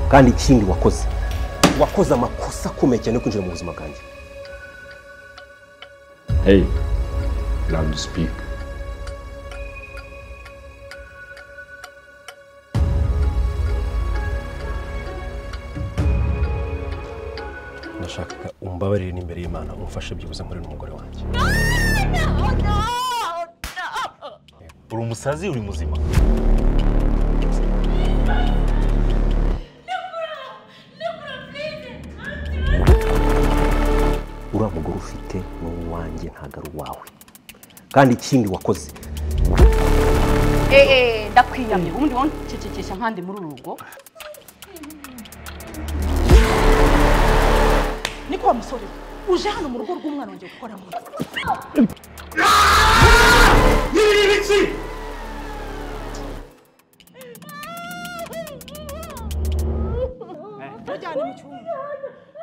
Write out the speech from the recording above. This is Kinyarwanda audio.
kandi ikindi wakoze amakosa akomeye cyane kwinjira mu buzima bwanjye. Hey, allowed to speak. Ndashaka umbabarire n'imbere y'Imana umfashe byibuze muri n'umugore wanjye. Uri umusazi uri muzima. Uriya mugore ufite n'uwanjye ntago ari uwawe, kandi ikindi wakoze. Ndakwiyamye ubundi woncecekesha nkandi muri urugo. Niko musore uje hano mu rugo rw'umwana wanjye gukora mu Yibiki! Bajyane mu cyumba.